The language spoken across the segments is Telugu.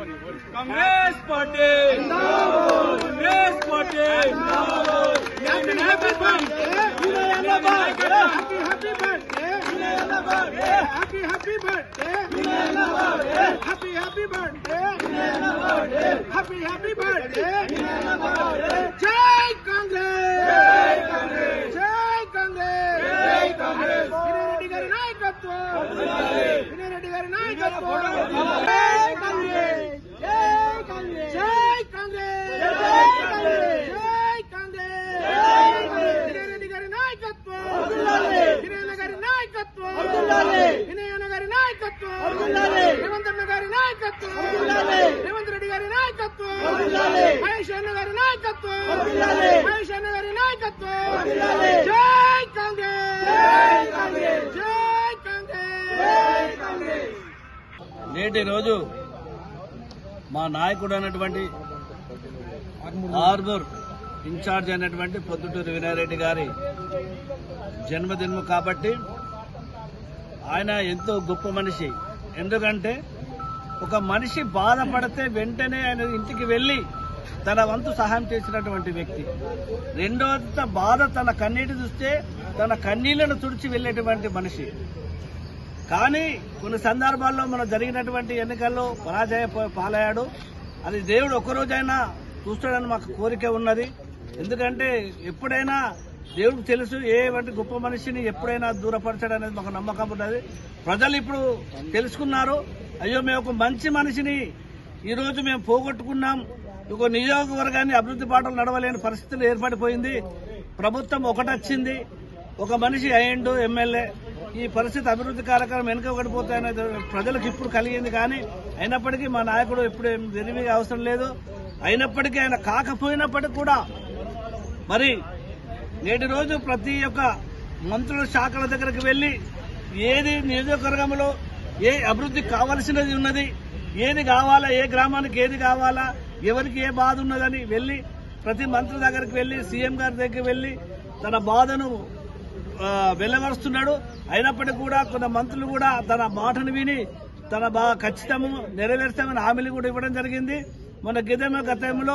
Congress party Congress party happy birthday happy birthday happy birthday happy birthday happy birthday जय कांग्रेस जय कांग्रेस जय कांग्रेस रेड्डी गारी नायकत्व रेड्डी गारी नायकत्व जय कांग्रेस जय कांग्रेस जय कांग्रेस जय कांग्रेस रेड्डी गारी नायकत्व हिरेन गारी नायकत्व हिरेन गारी नायकत्व రేవంత్ అన్న గారి నాయకత్వం రేవంత్ రెడ్డి గారి నాయకత్వం మహేష్ అన్న గారి నాయకత్వం మహేష్ అన్న గారి నాయకత్వం జై కాంగ్రెస్ జై కాంగ్రెస్ జై కాంగ్రెస్ జై కాంగ్రెస్ నేటి రోజు మా నాయకుడు అయినటువంటి ఆర్మూర్ ఇన్ఛార్జ్ అయినటువంటి పొద్దుటూరి వినయ్ రెడ్డి గారి జన్మదినం కాబట్టి ఆయన ఎంతో గొప్ప మనిషి. ఎందుకంటే ఒక మనిషి బాధపడితే వెంటనే ఆయన ఇంటికి వెళ్లి తన వంతు సహాయం చేసినటువంటి వ్యక్తి. రెండవ బాధ తన కన్నీటి చూస్తే తన కన్నీళ్లను తుడిచి వెళ్లేటువంటి మనిషి. కానీ కొన్ని సందర్భాల్లో మనం జరిగినటువంటి ఎన్నికల్లో పరాజయ పాలయ్యాడు. అది దేవుడు ఒక్కరోజైనా చూస్తాడని మాకు కోరిక ఉన్నది. ఎందుకంటే ఎప్పుడైనా దేవుడికి తెలుసు ఏ వంటి గొప్ప మనిషిని ఎప్పుడైనా దూరపరచడనేది మాకు నమ్మకం ఉన్నది. ప్రజలు ఇప్పుడు తెలుసుకున్నారు, అయ్యో మేము ఒక మంచి మనిషిని ఈరోజు మేము పోగొట్టుకున్నాం, ఒక నియోజకవర్గాన్ని అభివృద్ధి బాటలు నడవలేని పరిస్థితులు ఏర్పడిపోయింది. ప్రభుత్వం ఒకటొచ్చింది, ఒక మనిషి అయ్యిండు ఎమ్మెల్యే, ఈ పరిస్థితి అభివృద్ధి కార్యక్రమం వెనుకబడిపోతాయనేది ప్రజలకు ఇప్పుడు కలిగింది. కానీ అయినప్పటికీ మా నాయకుడు ఇప్పుడు వెరివిగా అవసరం లేదు. అయినప్పటికీ ఆయన కాకపోయినప్పటికీ కూడా మరి నేటి రోజు ప్రతి ఒక్క మంత్రుల శాఖల దగ్గరకు వెళ్లి ఏది నియోజకవర్గంలో ఏ అభివృద్ధి కావాల్సినది ఉన్నది, ఏది కావాలా, ఏ గ్రామానికి ఏది కావాలా, ఎవరికి ఏ బాధ ఉన్నదని వెళ్లి ప్రతి మంత్రి దగ్గరికి వెళ్లి సీఎం గారి దగ్గరికి వెళ్లి తన బాధను వెల్లవరుస్తున్నాడు. అయినప్పటికీ కూడా కొన్ని మంత్రులు కూడా తన మాటను విని తన ఖచ్చితంగా నెరవేర్స్తామని హామీలు కూడా ఇవ్వడం జరిగింది. మన గతంలో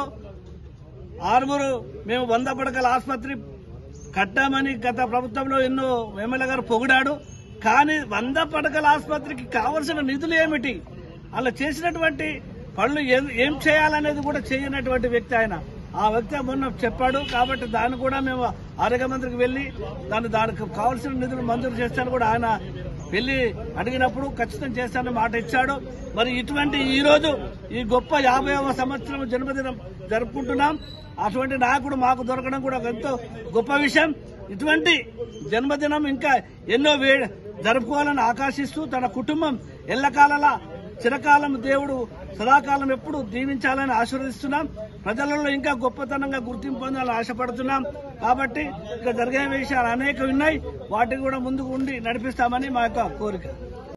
ఆర్మూరు మేము 100 పడకల ఆసుపత్రి కట్టామని గత ప్రభుత్వంలో ఎన్నో ఎమ్మెల్యే గారు పొగిడాడు. కానీ 100 పడకల ఆసుపత్రికి కావలసిన నిధులు ఏమిటి, అలా చేసినటువంటి పనులు ఏం చేయాలనేది కూడా చేయనటువంటి వ్యక్తి ఆయన. ఆ వ్యక్తి మొన్న చెప్పాడు. కాబట్టి దాన్ని కూడా మేము ఆరోగ్య మంత్రికి వెళ్లి దానికి కావాల్సిన నిధులు మంజూరు చేస్తాను కూడా ఆయన వెళ్లి అడిగినప్పుడు ఖచ్చితంగా చేస్తానని మాట ఇచ్చాడు. మరి ఇటువంటి ఈ రోజు ఈ గొప్ప 50వ సంవత్సరం జన్మదినం జరుపుకుంటున్నాం. అటువంటి నాయకుడు మాకు దొరకడం కూడా ఎంతో గొప్ప విషయం. ఇటువంటి జన్మదినం ఇంకా ఎన్నో జరుపుకోవాలని ఆకాశిస్తూ తన కుటుంబం ఎల్లకాలలా చిరకాలం దేవుడు సదాకాలం ఎప్పుడు దీవించాలని ఆశీర్వదిస్తున్నాం. ప్రజలలో ఇంకా గొప్పతనంగా గుర్తింపు పొందాలని ఆశపడుతున్నాం. కాబట్టి ఇక్కడ జరిగే విషయాలు అనేక ఉన్నాయి, వాటిని కూడా ముందుకు ఉండి నడిపిస్తామని మా యొక్క కోరిక.